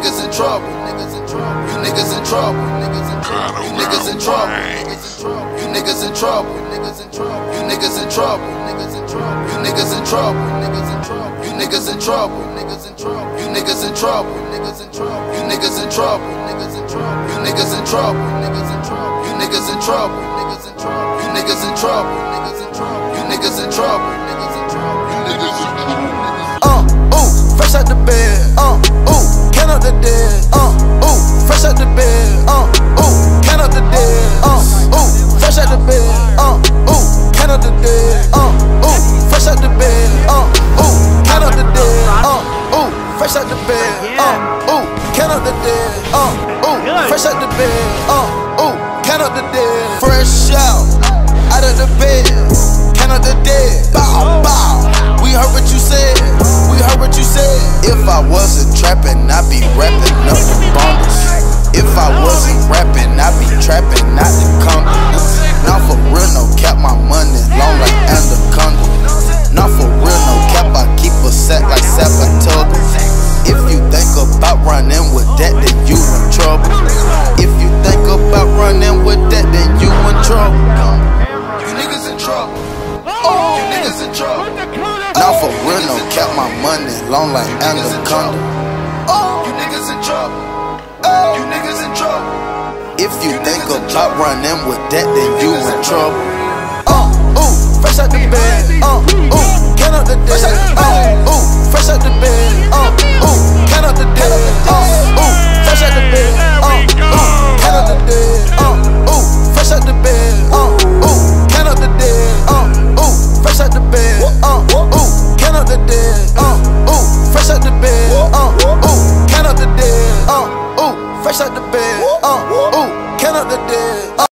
niggas in trouble. You niggas in trouble. You niggas in trouble. You niggas in trouble. You niggas in trouble. You niggas in trouble. You niggas in trouble. You niggas in trouble. You niggas in trouble. You niggas in trouble. You niggas in trouble. You niggas in trouble. You niggas in trouble. Fresh out the bed, count up the dead, fresh out the bed, count up the dead, fresh out the bed, count up the dead, fresh out the bed, count up the dead, fresh out the bed, count up the dead, fresh out the bed, count up the dead, fresh out of the bed, count up the dead, bow, bow. We heard what you said, we heard what you said. If I wasn't trapping, I'd be rapping up the bundles. If I wasn't rapping, I'd be trapping out the condos. Now for real, no cap, my money long like anaconda. Now for real, no cap, I keep a set like Sapatoga. If you think about running with that, then you in trouble. If you think about running with that, then you in trouble. You niggas in trouble. You niggas in trouble. Now for real, no cap, my money long like anaconda. You niggas in trouble. You niggas in trouble. If you think about running with that, then you in trouble. Fresh out the bed, count up the dead. Fresh out the bed, count up the dead. Fresh out the bed, count up the dead. Fresh out the bed, count up the dead. Fresh out the bed, count up the dead. Fresh out the bed, count up the dead. Fresh out the bed, count up the dead.